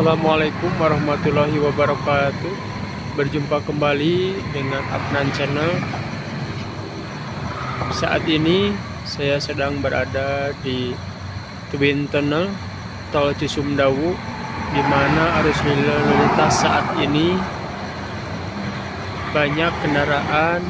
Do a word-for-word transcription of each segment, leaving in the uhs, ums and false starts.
Assalamualaikum warahmatullahi wabarakatuh. Berjumpa kembali dengan Afnan Channel. Saat ini saya sedang berada di Twin Tunnel Tol Cisumdawu, di mana arus lalu lintas saat ini banyak kendaraan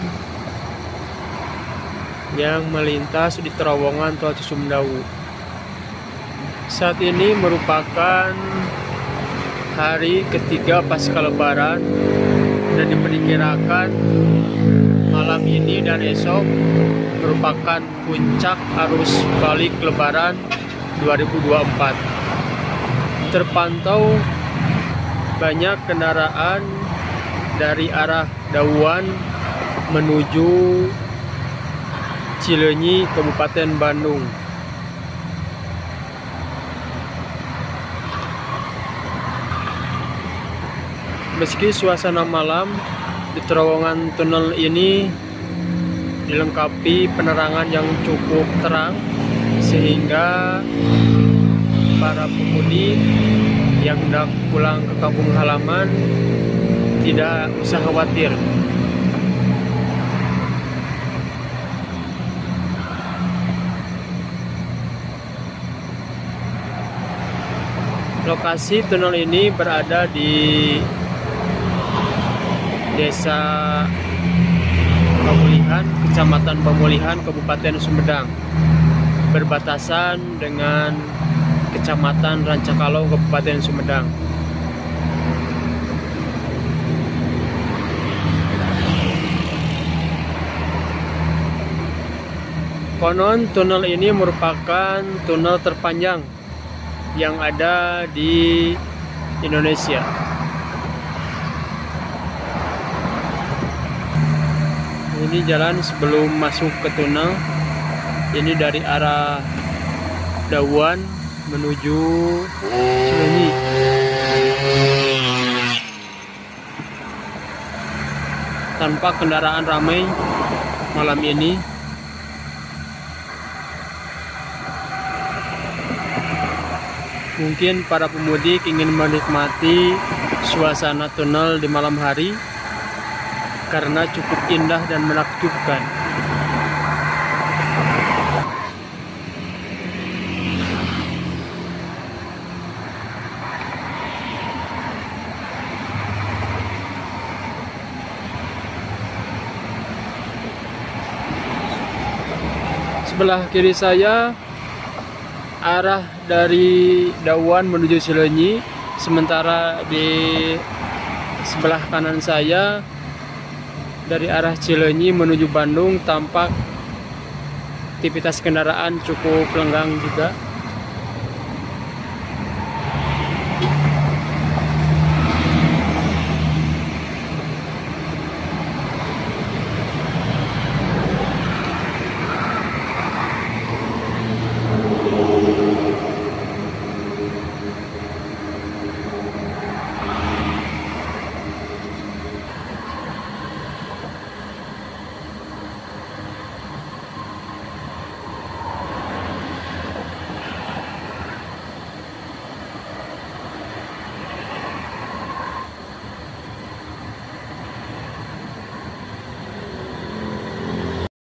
yang melintas di terowongan Tol Cisumdawu. Saat ini merupakan hari ketiga pasca Lebaran dan diperkirakan malam ini dan esok merupakan puncak arus balik Lebaran dua ribu dua puluh empat. Terpantau banyak kendaraan dari arah Dawuan menuju Cileunyi, Kabupaten Bandung. Meski suasana malam di terowongan tunnel ini dilengkapi penerangan yang cukup terang, sehingga para pemudik yang hendak pulang ke kampung halaman tidak usah khawatir. Lokasi tunnel ini berada di Desa Pemulihan, Kecamatan Pemulihan, Kabupaten Sumedang, berbatasan dengan Kecamatan Rancakalong, Kabupaten Sumedang. Konon tunnel ini merupakan tunnel terpanjang yang ada di Indonesia. Ini jalan sebelum masuk ke tunnel. Ini dari arah Dawuan menuju Cileunyi. Tanpa kendaraan ramai malam ini. Mungkin para pemudik ingin menikmati suasana tunnel di malam hari karena cukup indah dan menakjubkan. Sebelah kiri saya arah dari Dawuan menuju Cileunyi, sementara di sebelah kanan saya dari arah Cileunyi menuju Bandung tampak aktivitas kendaraan cukup lenggang juga.